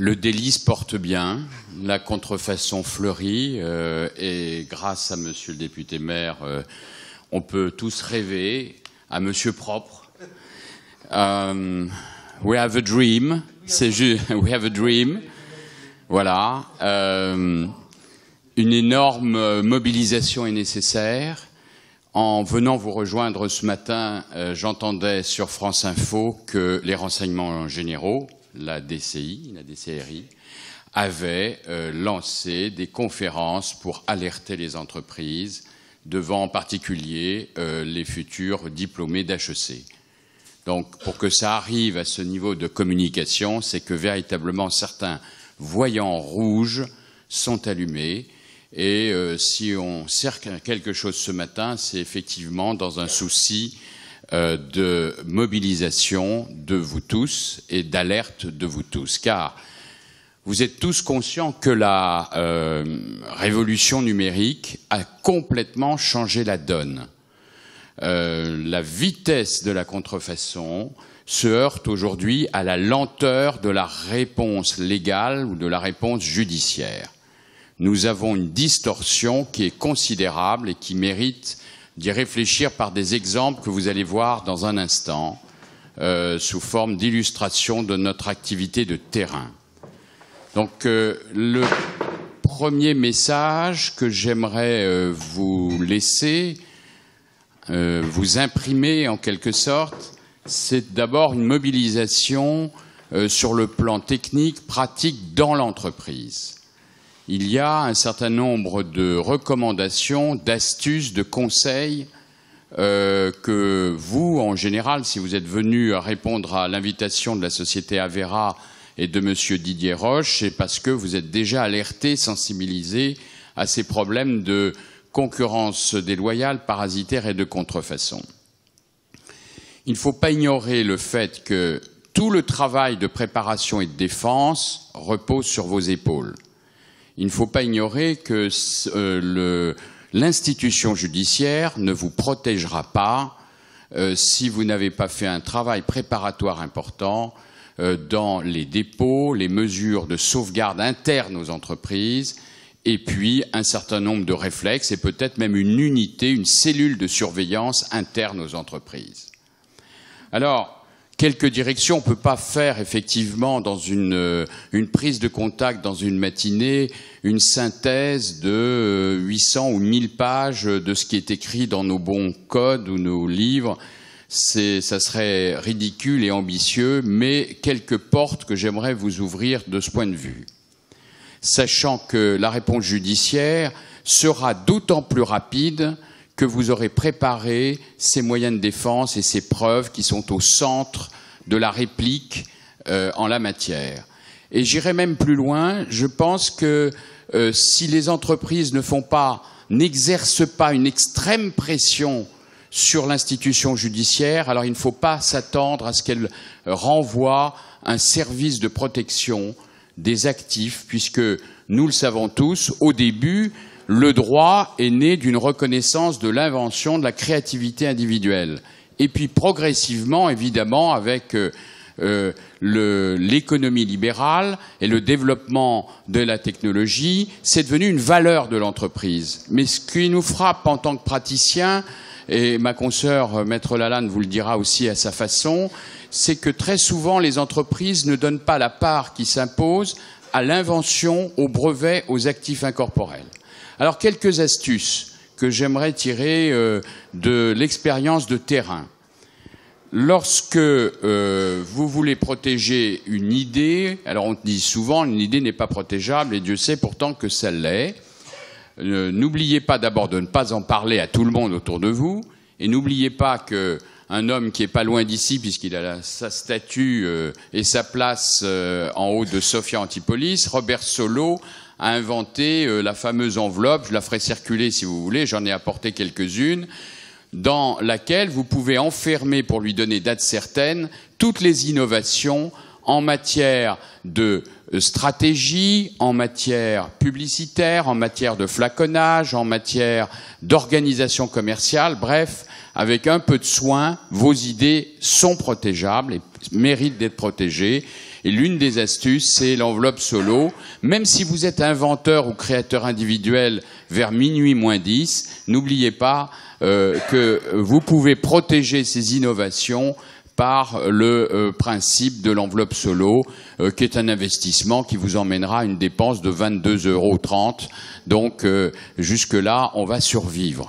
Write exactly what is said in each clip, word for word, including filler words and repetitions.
Le délice porte bien, la contrefaçon fleurit, euh, et grâce à Monsieur le député maire, euh, on peut tous rêver à Monsieur propre. Um, we have a dream, c'est juste, we have a dream, voilà. Euh, une énorme mobilisation est nécessaire. En venant vous rejoindre ce matin, euh, j'entendais sur France Info que les renseignements généraux, la D C I, la D C R I, avait euh, lancé des conférences pour alerter les entreprises devant en particulier euh, les futurs diplômés d'H E C. Donc pour que ça arrive à ce niveau de communication, c'est que véritablement certains voyants rouges sont allumés. Et euh, si on sert quelque chose ce matin, c'est effectivement dans un souci euh, de mobilisation de vous tous et d'alerte de vous tous. Car vous êtes tous conscients que la euh, révolution numérique a complètement changé la donne. Euh, la vitesse de la contrefaçon se heurte aujourd'hui à la lenteur de la réponse légale ou de la réponse judiciaire. Nous avons une distorsion qui est considérable et qui mérite d'y réfléchir par des exemples que vous allez voir dans un instant, euh, sous forme d'illustration de notre activité de terrain. Donc, euh, le premier message que j'aimerais euh, vous laisser, euh, vous imprimer en quelque sorte, c'est d'abord une mobilisation euh, sur le plan technique, pratique dans l'entreprise. Il y a un certain nombre de recommandations, d'astuces, de conseils euh, que vous, en général, si vous êtes venu répondre à l'invitation de la société Avera et de Monsieur Didier Roche, c'est parce que vous êtes déjà alertés, sensibilisés à ces problèmes de concurrence déloyale, parasitaire et de contrefaçon. Il ne faut pas ignorer le fait que tout le travail de préparation et de défense repose sur vos épaules. Il ne faut pas ignorer que euh, l'institution judiciaire ne vous protégera pas euh, si vous n'avez pas fait un travail préparatoire important euh, dans les dépôts, les mesures de sauvegarde internes aux entreprises, et puis un certain nombre de réflexes et peut-être même une unité, une cellule de surveillance interne aux entreprises. Alors, quelques directions, on ne peut pas faire effectivement dans une, une prise de contact dans une matinée une synthèse de huit cents ou mille pages de ce qui est écrit dans nos bons codes ou nos livres. C'est, ça serait ridicule et ambitieux, mais quelques portes que j'aimerais vous ouvrir de ce point de vue. Sachant que la réponse judiciaire sera d'autant plus rapide que vous aurez préparé ces moyens de défense et ces preuves qui sont au centre de la réplique euh, en la matière. Et j'irai même plus loin, je pense que euh, si les entreprises ne font pas, n'exercent pas une extrême pression sur l'institution judiciaire, alors il ne faut pas s'attendre à ce qu'elle renvoie un service de protection des actifs, puisque nous le savons tous, au début, le droit est né d'une reconnaissance de l'invention, de la créativité individuelle. Et puis progressivement, évidemment, avec euh, euh, l'économie libérale et le développement de la technologie, c'est devenu une valeur de l'entreprise. Mais ce qui nous frappe en tant que praticiens, et ma consoeur Maître Lalanne vous le dira aussi à sa façon, c'est que très souvent les entreprises ne donnent pas la part qui s'impose à l'invention, aux brevets, aux actifs incorporels. Alors, quelques astuces que j'aimerais tirer euh, de l'expérience de terrain. Lorsque euh, vous voulez protéger une idée, alors on dit souvent une idée n'est pas protégeable, et Dieu sait pourtant que ça l'est. Euh, n'oubliez pas d'abord de ne pas en parler à tout le monde autour de vous, et n'oubliez pas que un homme qui est pas loin d'ici, puisqu'il a la, sa statue euh, et sa place euh, en haut de Sophia Antipolis, Robert Solow, a inventé euh, la fameuse enveloppe, je la ferai circuler si vous voulez, j'en ai apporté quelques-unes, dans laquelle vous pouvez enfermer, pour lui donner date certaine, toutes les innovations en matière de stratégie, en matière publicitaire, en matière de flaconnage, en matière d'organisation commerciale, bref, avec un peu de soin, vos idées sont protégeables et méritent d'être protégées. Et l'une des astuces, c'est l'enveloppe solo. Même si vous êtes inventeur ou créateur individuel vers minuit moins dix, n'oubliez pas euh, que vous pouvez protéger ces innovations par le euh, principe de l'enveloppe solo, euh, qui est un investissement qui vous emmènera à une dépense de vingt-deux euros trente. Donc euh, jusque-là, on va survivre.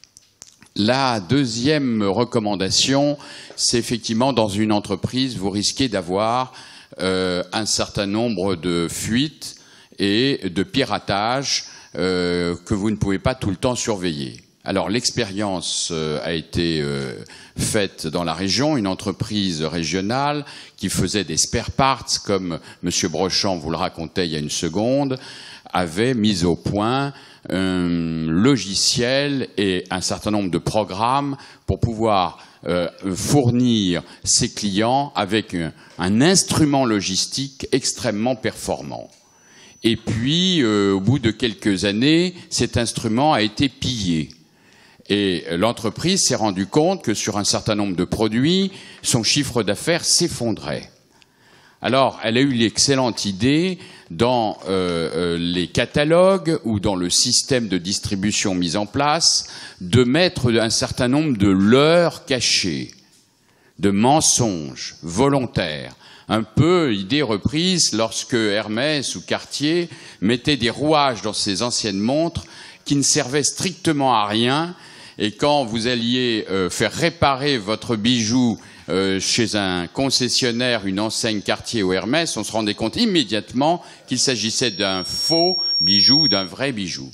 La deuxième recommandation, c'est effectivement dans une entreprise, vous risquez d'avoir euh, un certain nombre de fuites et de piratages euh, que vous ne pouvez pas tout le temps surveiller. Alors l'expérience euh, a été euh, faite dans la région, une entreprise régionale qui faisait des spare parts, comme M. Brochant vous le racontait il y a une seconde, avait mis au point un logiciel et un certain nombre de programmes pour pouvoir euh, fournir ses clients avec un, un instrument logistique extrêmement performant. Et puis, euh, au bout de quelques années, cet instrument a été pillé. Et l'entreprise s'est rendue compte que sur un certain nombre de produits, son chiffre d'affaires s'effondrait. Alors, elle a eu l'excellente idée, dans euh, euh, les catalogues ou dans le système de distribution mis en place, de mettre un certain nombre de leurres cachés, de mensonges volontaires. Un peu idée reprise lorsque Hermès ou Cartier mettaient des rouages dans ses anciennes montres qui ne servaient strictement à rien. Et quand vous alliez euh, faire réparer votre bijou euh, chez un concessionnaire, une enseigne Cartier ou Hermès, on se rendait compte immédiatement qu'il s'agissait d'un faux bijou ou d'un vrai bijou.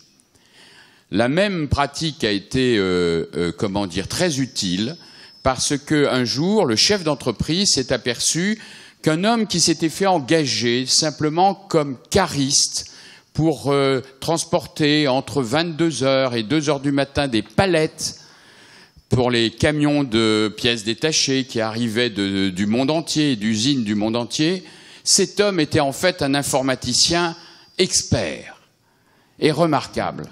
La même pratique a été, euh, euh, comment dire, très utile parce qu'un jour, le chef d'entreprise s'est aperçu qu'un homme qui s'était fait engager simplement comme cariste pour euh, transporter entre vingt-deux heures et deux heures du matin des palettes pour les camions de pièces détachées qui arrivaient de, du monde entier, d'usines du monde entier, cet homme était en fait un informaticien expert et remarquable.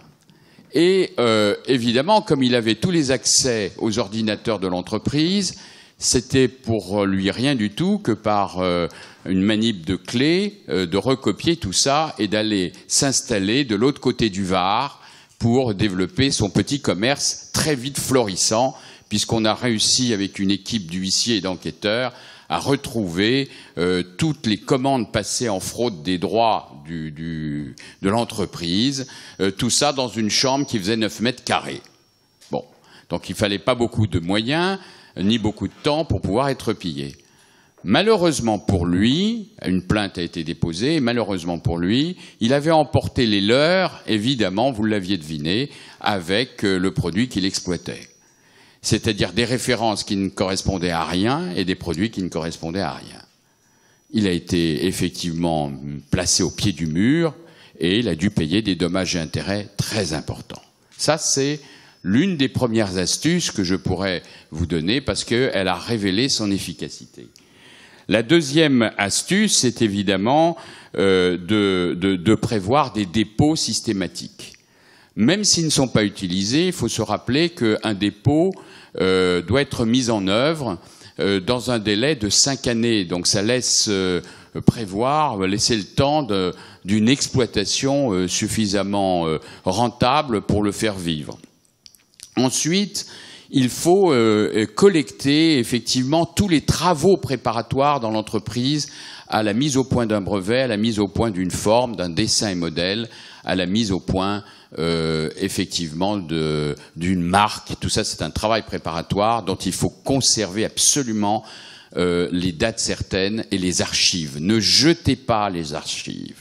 Et euh, évidemment, comme il avait tous les accès aux ordinateurs de l'entreprise, c'était pour lui rien du tout que par euh, une manip de clé, euh, de recopier tout ça et d'aller s'installer de l'autre côté du Var pour développer son petit commerce très vite florissant, puisqu'on a réussi avec une équipe d'huissiers et d'enquêteurs à retrouver euh, toutes les commandes passées en fraude des droits du, du, de l'entreprise, euh, tout ça dans une chambre qui faisait neuf mètres carrés. Bon, donc il fallait pas beaucoup de moyens, ni beaucoup de temps pour pouvoir être pillé. Malheureusement pour lui, une plainte a été déposée, et malheureusement pour lui, il avait emporté les leurs, évidemment, vous l'aviez deviné, avec le produit qu'il exploitait. C'est-à-dire des références qui ne correspondaient à rien et des produits qui ne correspondaient à rien. Il a été effectivement placé au pied du mur et il a dû payer des dommages et intérêts très importants. Ça, c'est l'une des premières astuces que je pourrais vous donner parce qu'elle a révélé son efficacité. La deuxième astuce, c'est évidemment euh, de, de, de prévoir des dépôts systématiques. Même s'ils ne sont pas utilisés, il faut se rappeler qu'un dépôt euh, doit être mis en œuvre euh, dans un délai de cinq années. Donc ça laisse euh, prévoir, laisser le temps de, d'une exploitation euh, suffisamment euh, rentable pour le faire vivre. Ensuite, il faut euh, collecter effectivement tous les travaux préparatoires dans l'entreprise à la mise au point d'un brevet, à la mise au point d'une forme, d'un dessin et modèle, à la mise au point euh, effectivement de, d'une marque. Tout ça, c'est un travail préparatoire dont il faut conserver absolument euh, les dates certaines et les archives. Ne jetez pas les archives.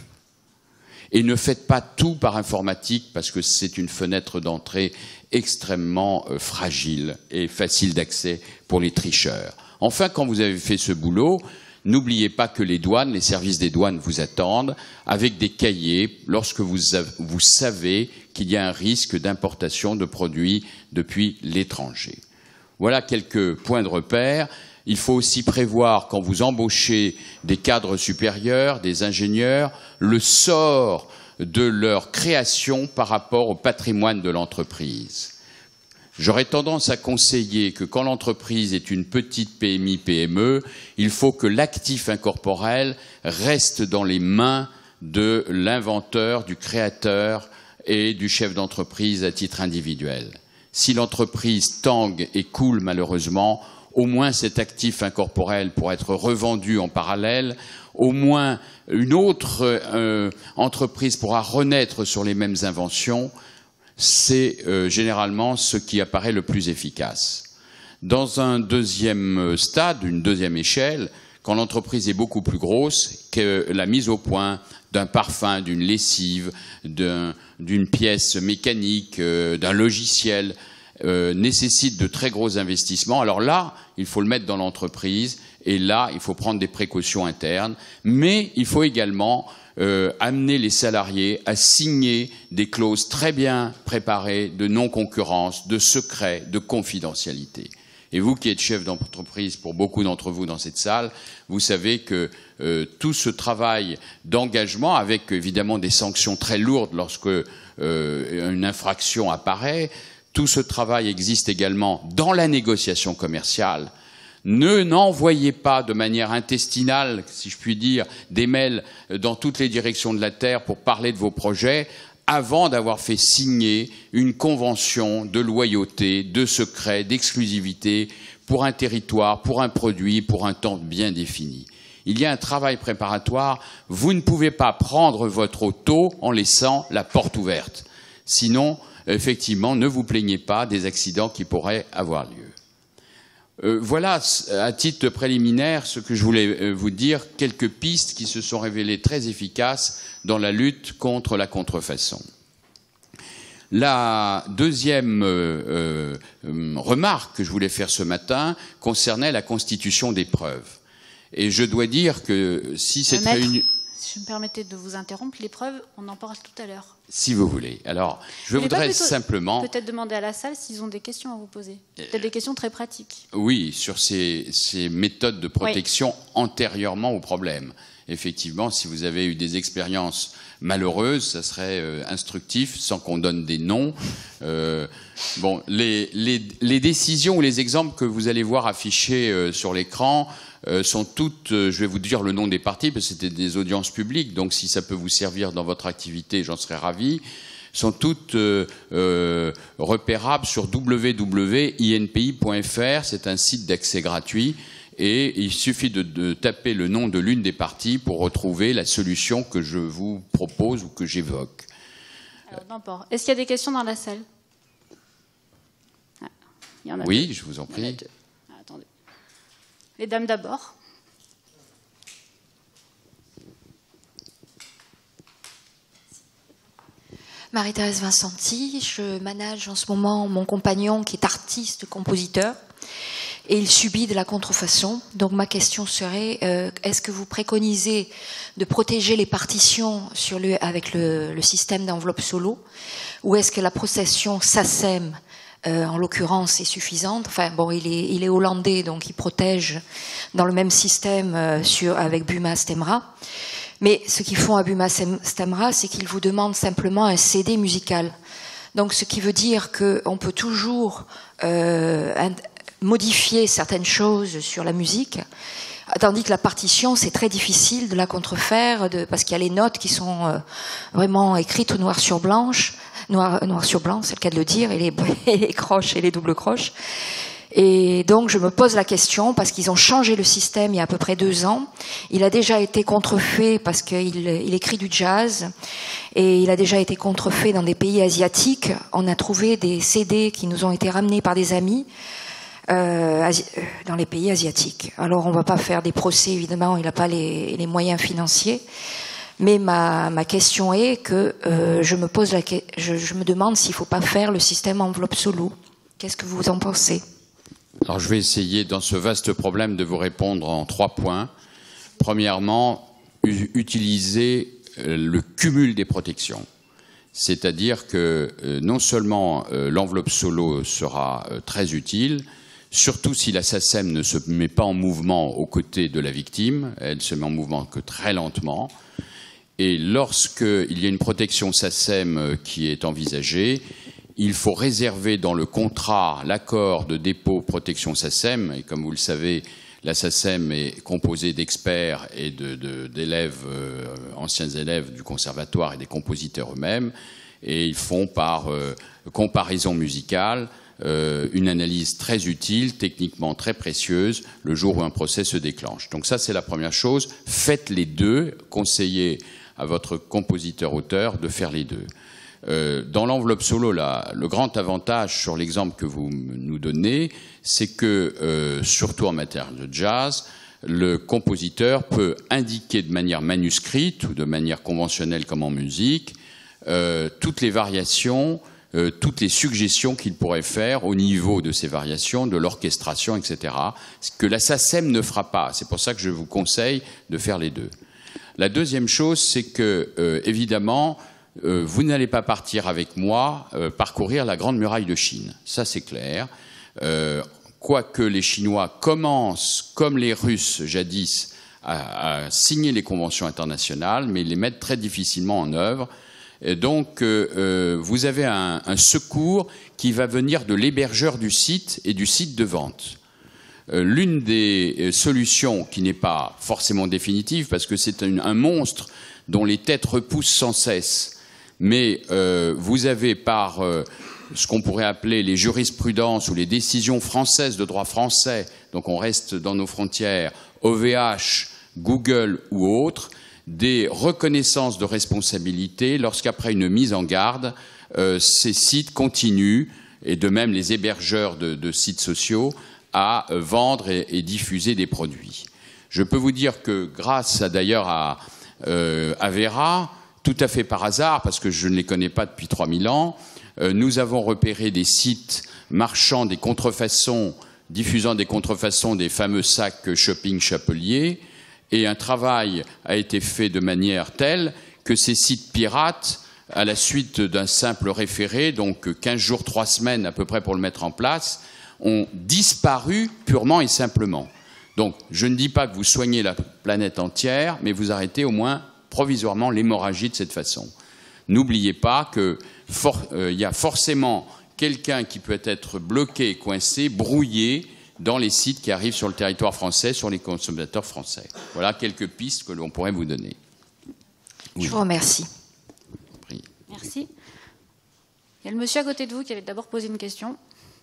Et ne faites pas tout par informatique parce que c'est une fenêtre d'entrée extrêmement euh, fragile et facile d'accès pour les tricheurs. Enfin, quand vous avez fait ce boulot, n'oubliez pas que les douanes, les services des douanes vous attendent avec des cahiers lorsque vous, avez, vous savez qu'il y a un risque d'importation de produits depuis l'étranger. Voilà quelques points de repère. Il faut aussi prévoir, quand vous embauchez des cadres supérieurs, des ingénieurs, le sort de leur création par rapport au patrimoine de l'entreprise. J'aurais tendance à conseiller que quand l'entreprise est une petite P M I P M E, il faut que l'actif incorporel reste dans les mains de l'inventeur, du créateur et du chef d'entreprise à titre individuel. Si l'entreprise tangue et coule malheureusement, au moins cet actif incorporel pourra être revendu en parallèle, au moins une autre euh, entreprise pourra renaître sur les mêmes inventions. C'est euh, généralement ce qui apparaît le plus efficace. Dans un deuxième stade, une deuxième échelle, quand l'entreprise est beaucoup plus grosse, que la mise au point d'un parfum, d'une lessive, d'un, d'une pièce mécanique, euh, d'un logiciel, euh, nécessite de très gros investissements. Alors là, il faut le mettre dans l'entreprise, et là, il faut prendre des précautions internes, mais il faut également euh, amener les salariés à signer des clauses très bien préparées de non-concurrence, de secret, de confidentialité. Et vous qui êtes chef d'entreprise, pour beaucoup d'entre vous dans cette salle, vous savez que euh, tout ce travail d'engagement, avec évidemment des sanctions très lourdes lorsque euh, une infraction apparaît, tout ce travail existe également dans la négociation commerciale. Ne n'envoyez pas de manière intestinale, si je puis dire, des mails dans toutes les directions de la Terre pour parler de vos projets avant d'avoir fait signer une convention de loyauté, de secret, d'exclusivité pour un territoire, pour un produit, pour un temps bien défini. Il y a un travail préparatoire. Vous ne pouvez pas prendre votre auto en laissant la porte ouverte. Sinon, effectivement, ne vous plaignez pas des accidents qui pourraient avoir lieu. Euh, voilà, à titre préliminaire, ce que je voulais vous dire, quelques pistes qui se sont révélées très efficaces dans la lutte contre la contrefaçon. La deuxième euh, euh, remarque que je voulais faire ce matin concernait la constitution des preuves. Et je dois dire que si cette Maître, réunion... si je me permettais de vous interrompre, les preuves, on en parle tout à l'heure. Si vous voulez. Alors, je vous voudrais plutôt, simplement... Peut-être demander à la salle s'ils ont des questions à vous poser. Peut-être des questions très pratiques. Oui, sur ces, ces méthodes de protection oui. antérieurement au problème. Effectivement, si vous avez eu des expériences malheureuses, ça serait euh, instructif, sans qu'on donne des noms. Euh, bon, les, les, les décisions ou les exemples que vous allez voir affichés euh, sur l'écran euh, sont toutes, euh, je vais vous dire le nom des parties, parce que c'était des audiences publiques, donc si ça peut vous servir dans votre activité, j'en serais ravi, sont toutes euh, euh, repérables sur w w w point i n p i point f r, c'est un site d'accès gratuit. Et il suffit de, de taper le nom de l'une des parties pour retrouver la solution que je vous propose ou que j'évoque. N'importe. Est-ce qu'il y a des questions dans la salle? Ah, il y en a Oui, deux. je vous en prie. Ah, attendez. Les dames d'abord. Marie-Thérèse Vincenti, je manage en ce moment mon compagnon qui est artiste, compositeur. Et il subit de la contrefaçon. Donc ma question serait, euh, est-ce que vous préconisez de protéger les partitions sur le, avec le, le système d'enveloppe solo, ou est-ce que la protection S A C E M, euh, en l'occurrence, est suffisante? Enfin bon, il est, il est hollandais, donc il protège dans le même système euh, sur, avec Buma Stemra. Mais ce qu'ils font à Buma Stemra, c'est qu'ils vous demandent simplement un C D musical. Donc ce qui veut dire qu'on peut toujours euh, un, modifier certaines choses sur la musique, tandis que la partition, c'est très difficile de la contrefaire, de, parce qu'il y a les notes qui sont euh, vraiment écrites au noir sur blanche, noir, noir sur blanc, c'est le cas de le dire, et les, et les croches et les doubles croches. Et donc je me pose la question, parce qu'ils ont changé le système il y a à peu près deux ans. Il a déjà été contrefait parce qu'il il écrit du jazz, et il a déjà été contrefait dans des pays asiatiques. On a trouvé des C D qui nous ont été ramenés par des amis, Euh, dans les pays asiatiques. Alors on ne va pas faire des procès, évidemment, il n'a pas les, les moyens financiers, mais ma, ma question est que euh, je me pose la, je, je me demande s'il ne faut pas faire le système enveloppe solo. Qu'est-ce que vous en pensez? Alors je vais essayer dans ce vaste problème de vous répondre en trois points. Premièrement, utiliser le cumul des protections. C'est-à-dire que euh, non seulement euh, l'enveloppe solo sera euh, très utile, surtout si la SACEM ne se met pas en mouvement aux côtés de la victime, elle se met en mouvement que très lentement. Et lorsqu'il y a une protection SACEM qui est envisagée, il faut réserver dans le contrat l'accord de dépôt protection SACEM, et comme vous le savez, la SACEM est composée d'experts et de, de, d'élèves, euh, anciens élèves du conservatoire et des compositeurs eux-mêmes, et ils font par euh, comparaison musicale euh, une analyse très utile, techniquement très précieuse, le jour où un procès se déclenche. Donc ça, c'est la première chose. Faites les deux, conseillez à votre compositeur-auteur de faire les deux. Euh, dans l'enveloppe solo, là, le grand avantage sur l'exemple que vous nous donnez, c'est que, euh, surtout en matière de jazz, le compositeur peut indiquer de manière manuscrite ou de manière conventionnelle comme en musique euh, toutes les variations, euh, toutes les suggestions qu'il pourrait faire au niveau de ces variations, de l'orchestration, et cetera. Ce que la SACEM ne fera pas. C'est pour ça que je vous conseille de faire les deux. La deuxième chose, c'est que, euh, évidemment, Euh, vous n'allez pas partir avec moi euh, parcourir la Grande Muraille de Chine. Ça, c'est clair. Euh, quoique les Chinois commencent, comme les Russes jadis, à, à signer les conventions internationales, mais ils les mettent très difficilement en œuvre. Et donc, euh, euh, vous avez un, un secours qui va venir de l'hébergeur du site et du site de vente. Euh, l'une des solutions, qui n'est pas forcément définitive, parce que c'est un, un monstre dont les têtes repoussent sans cesse, mais euh, vous avez par euh, ce qu'on pourrait appeler les jurisprudences ou les décisions françaises de droit français, donc on reste dans nos frontières, O V H, Google ou autres, des reconnaissances de responsabilité lorsqu'après une mise en garde, euh, ces sites continuent, et de même les hébergeurs de, de sites sociaux, à euh, vendre et, et diffuser des produits. Je peux vous dire que grâce à, d'ailleurs à, euh, à Vera, tout à fait par hasard, parce que je ne les connais pas depuis trois mille ans, euh, nous avons repéré des sites marchands des contrefaçons, diffusant des contrefaçons des fameux sacs Shopping Chapelier, et un travail a été fait de manière telle que ces sites pirates, à la suite d'un simple référé, donc quinze jours, trois semaines à peu près pour le mettre en place, ont disparu purement et simplement. Donc, je ne dis pas que vous soignez la planète entière, mais vous arrêtez au moins provisoirement l'hémorragie de cette façon. N'oubliez pas qu'il euh, y a forcément quelqu'un qui peut être bloqué, coincé, brouillé dans les sites qui arrivent sur le territoire français, sur les consommateurs français. Voilà quelques pistes que l'on pourrait vous donner. Oui. Je vous remercie. Merci. Il y a le monsieur à côté de vous qui avait d'abord posé une question.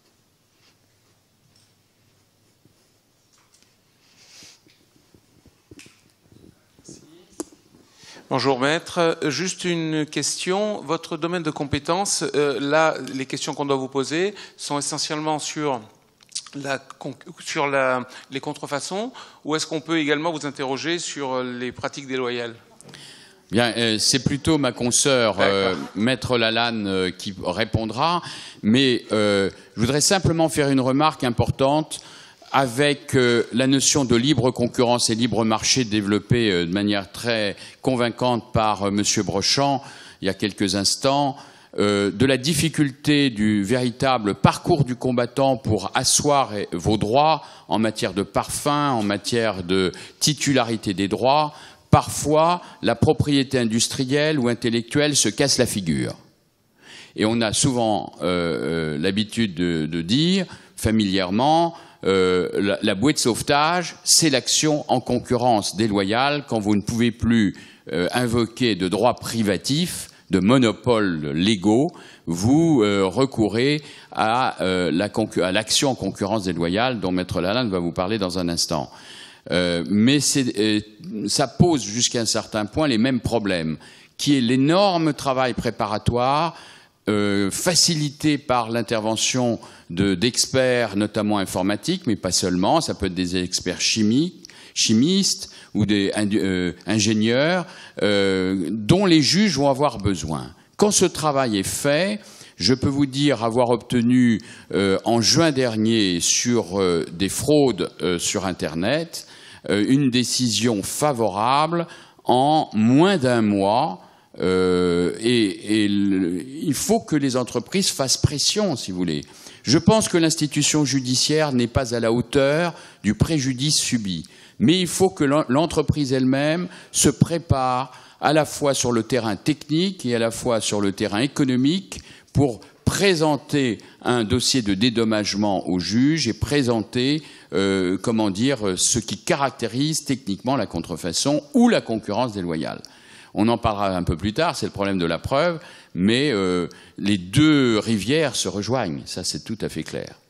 Bonjour maître, juste une question. Votre domaine de compétence, euh, là, les questions qu'on doit vous poser sont essentiellement sur, la, sur la, les contrefaçons, ou est-ce qu'on peut également vous interroger sur les pratiques déloyales ? Bien, euh, c'est plutôt ma consoeur, euh, maître Lalanne, euh, qui répondra, mais euh, je voudrais simplement faire une remarque importante. Avec euh, la notion de libre concurrence et libre marché développée euh, de manière très convaincante par euh, M. Brochant il y a quelques instants, euh, de la difficulté du véritable parcours du combattant pour asseoir eh, vos droits en matière de parfum, en matière de titularité des droits, parfois la propriété industrielle ou intellectuelle se casse la figure. Et on a souvent euh, euh, l'habitude de, de dire, familièrement, Euh, la, la bouée de sauvetage, c'est l'action en concurrence déloyale quand vous ne pouvez plus euh, invoquer de droits privatifs, de monopoles légaux, vous euh, recourez à, euh, la à l'action en concurrence déloyale dont Maître Lalanne va vous parler dans un instant. Euh, mais euh, ça pose jusqu'à un certain point les mêmes problèmes, qui est l'énorme travail préparatoire Euh, facilité par l'intervention de, d'experts, notamment informatiques, mais pas seulement, ça peut être des experts chimiques, chimistes ou des euh, ingénieurs, euh, dont les juges vont avoir besoin. Quand ce travail est fait, je peux vous dire avoir obtenu euh, en juin dernier sur euh, des fraudes euh, sur Internet euh, une décision favorable en moins d'un mois. Euh, et et le, il faut que les entreprises fassent pression, si vous voulez. Je pense que l'institution judiciaire n'est pas à la hauteur du préjudice subi. Mais il faut que l'entreprise elle-même se prépare à la fois sur le terrain technique et à la fois sur le terrain économique pour présenter un dossier de dédommagement au juge et présenter, euh, comment dire, ce qui caractérise techniquement la contrefaçon ou la concurrence déloyale. On en parlera un peu plus tard, c'est le problème de la preuve, mais euh, les deux rivières se rejoignent, ça c'est tout à fait clair.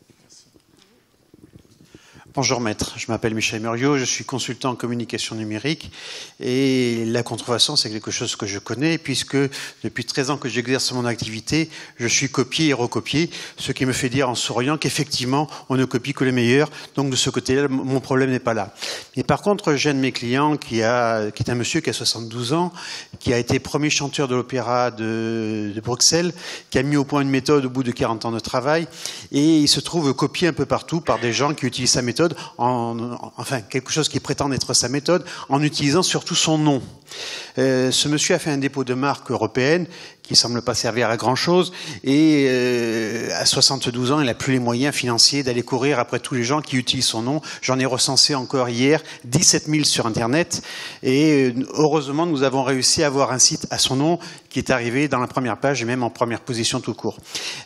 Bonjour maître, je m'appelle Michel Muriot, je suis consultant en communication numérique et la contrefaçon c'est quelque chose que je connais puisque depuis treize ans que j'exerce mon activité, je suis copié et recopié, ce qui me fait dire en souriant qu'effectivement on ne copie que les meilleurs, donc de ce côté-là mon problème n'est pas là. Mais par contre j'ai un de mes clients qui, a, qui est un monsieur qui a soixante-douze ans, qui a été premier chanteur de l'opéra de, de Bruxelles, qui a mis au point une méthode au bout de quarante ans de travail et il se trouve copié un peu partout par des gens qui utilisent sa méthode En, enfin quelque chose qui prétend être sa méthode, en utilisant surtout son nom. Euh, ce monsieur a fait un dépôt de marque européenne qui semble pas servir à grand chose et euh, à soixante-douze ans il n'a plus les moyens financiers d'aller courir après tous les gens qui utilisent son nom. J'en ai recensé encore hier dix-sept mille sur internet et euh, heureusement nous avons réussi à avoir un site à son nom qui est arrivé dans la première page et même en première position tout court.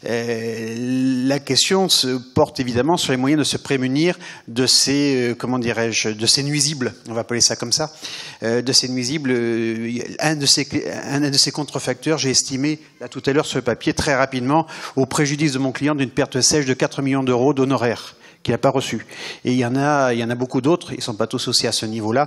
Euh, la question se porte évidemment sur les moyens de se prémunir de ces, euh, comment dirais-je, de ces nuisibles, on va appeler ça comme ça, euh, de ces nuisibles. Euh, un de ces, un de ces contrefacteurs, j'ai estimé là tout à l'heure sur le papier très rapidement au préjudice de mon client d'une perte sèche de quatre millions d'euros d'honoraires qu'il n'a pas reçu. Et il y en a, il y en a beaucoup d'autres, ils ne sont pas tous aussi à ce niveau-là.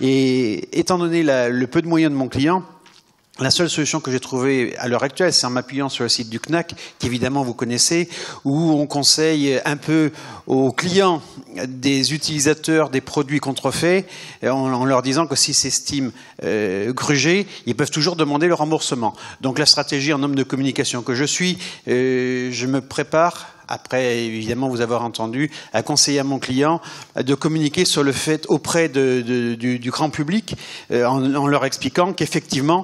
Et étant donné la, le peu de moyens de mon client, la seule solution que j'ai trouvée à l'heure actuelle, c'est en m'appuyant sur le site du C N A C, qu'évidemment vous connaissez, où on conseille un peu aux clients des utilisateurs des produits contrefaits, en, en leur disant que s'ils s'estiment euh, grugés, ils peuvent toujours demander le remboursement. Donc la stratégie en homme de communication que je suis, euh, je me prépare, après évidemment vous avoir entendu, à conseiller à mon client de communiquer sur le fait auprès de, de, du, du grand public euh, en, en leur expliquant qu'effectivement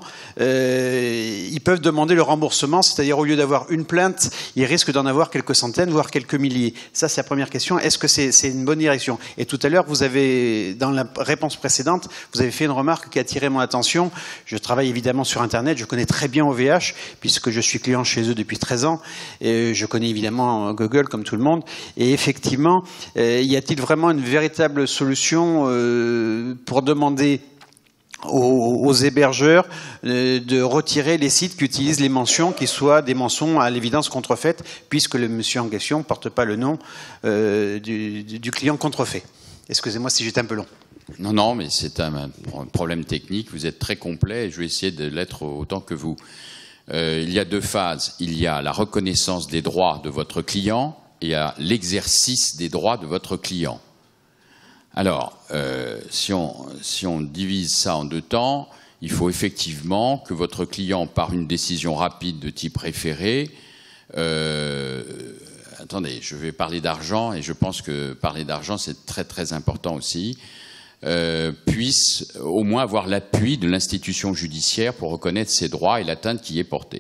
euh, ils peuvent demander le remboursement, c'est-à-dire au lieu d'avoir une plainte, ils risquent d'en avoir quelques centaines, voire quelques milliers. Ça c'est la première question, est-ce que c'est c'est une bonne direction? Et tout à l'heure vous avez, dans la réponse précédente, vous avez fait une remarque qui a attiré mon attention. Je travaille évidemment sur internet, je connais très bien O V H puisque je suis client chez eux depuis treize ans et je connais évidemment Google comme tout le monde, et effectivement, euh, y a-t-il vraiment une véritable solution euh, pour demander aux, aux hébergeurs euh, de retirer les sites qui utilisent les mentions qui soient des mentions à l'évidence contrefaites, puisque le monsieur en question ne porte pas le nom euh, du, du client contrefait. Excusez-moi si j'étais un peu long. Non, non, mais c'est un, un problème technique, vous êtes très complet, et je vais essayer de l'être autant que vous. Euh, il y a deux phases. Il y a la reconnaissance des droits de votre client et il y a l'exercice des droits de votre client. Alors, euh, si on, si on divise ça en deux temps, il faut effectivement que votre client, par une décision rapide de type référé, euh, attendez, je vais parler d'argent et je pense que parler d'argent, c'est très très important aussi, Euh, puisse au moins avoir l'appui de l'institution judiciaire pour reconnaître ses droits et l'atteinte qui y est portée.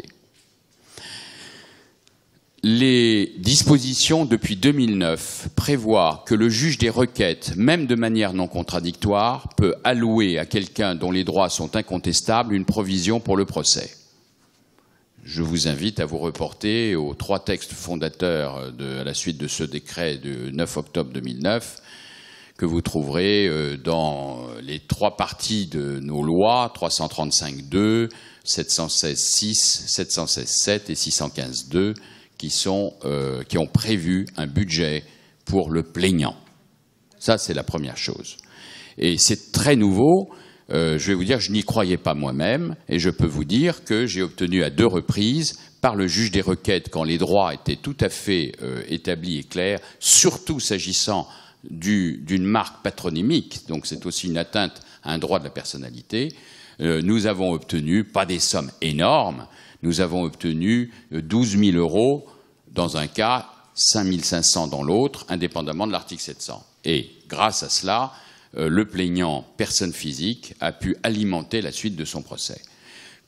Les dispositions depuis deux mille neuf prévoient que le juge des requêtes, même de manière non contradictoire, peut allouer à quelqu'un dont les droits sont incontestables une provision pour le procès. Je vous invite à vous reporter aux trois textes fondateurs de, à la suite de ce décret du neuf octobre deux mille neuf, que vous trouverez dans les trois parties de nos lois, trois cent trente-cinq deux, sept cent seize six, sept cent seize sept et six cent quinze deux, qui, sont, euh, qui ont prévu un budget pour le plaignant. Ça, c'est la première chose. Et c'est très nouveau. Euh, je vais vous dire, je n'y croyais pas moi-même, et je peux vous dire que j'ai obtenu à deux reprises, par le juge des requêtes, quand les droits étaient tout à fait euh, établis et clairs, surtout s'agissant Du, d'une marque patronymique, donc c'est aussi une atteinte à un droit de la personnalité, euh, nous avons obtenu, pas des sommes énormes, nous avons obtenu douze mille euros dans un cas, cinq mille cinq cents dans l'autre, indépendamment de l'article sept cents. Et grâce à cela, euh, le plaignant, personne physique, a pu alimenter la suite de son procès.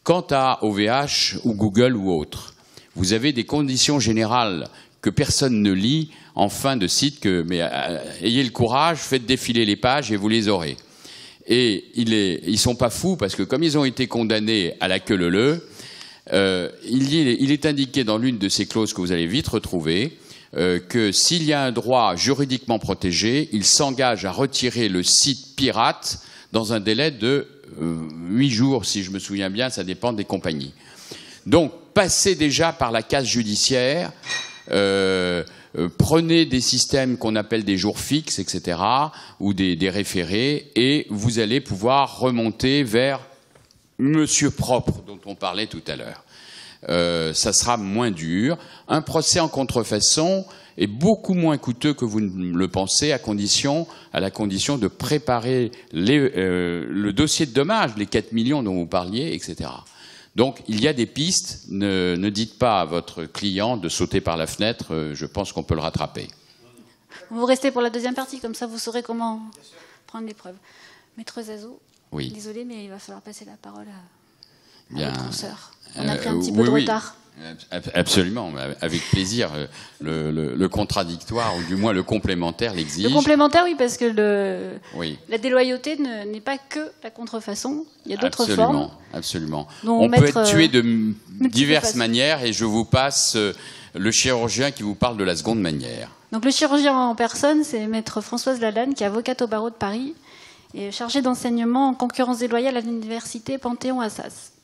Quant à O V H ou Google ou autre, vous avez des conditions générales que personne ne lit en fin de site, que, mais euh, ayez le courage, faites défiler les pages et vous les aurez. Et il est, ils sont pas fous, parce que comme ils ont été condamnés à la queue leu-leu, euh, il, il est indiqué dans l'une de ces clauses que vous allez vite retrouver, euh, que s'il y a un droit juridiquement protégé, il s'engage à retirer le site pirate dans un délai de huit jours, si je me souviens bien, ça dépend des compagnies. Donc, passez déjà par la case judiciaire, euh, euh, prenez des systèmes qu'on appelle des jours fixes, et cetera, ou des, des référés, et vous allez pouvoir remonter vers Monsieur Propre, dont on parlait tout à l'heure. Euh, ça sera moins dur. Un procès en contrefaçon est beaucoup moins coûteux que vous ne le pensez, à condition, à la condition de préparer les, euh, le dossier de dommages, les quatre millions dont vous parliez, et cetera. Donc, il y a des pistes. Ne, ne dites pas à votre client de sauter par la fenêtre. Euh, je pense qu'on peut le rattraper. Vous restez pour la deuxième partie, comme ça vous saurez comment prendre les preuves. Maître Zazo, oui. Désolé, mais il va falloir passer la parole à, à Bien. votre sœur. On a pris un Euh, petit oui, peu de oui. retard. Absolument, avec plaisir. Le, le, le contradictoire, ou du moins le complémentaire, l'exige. Le complémentaire, oui, parce que le, oui. la déloyauté n'est pas que la contrefaçon. Il y a d'autres absolument, formes. Absolument. Donc, on mettre, peut être tué de euh, diverses manières, et je vous passe le chirurgien qui vous parle de la seconde manière. Donc le chirurgien en personne, c'est maître Françoise Lalanne, qui est avocate au barreau de Paris et chargée d'enseignement en concurrence déloyale à l'université Panthéon-Assas.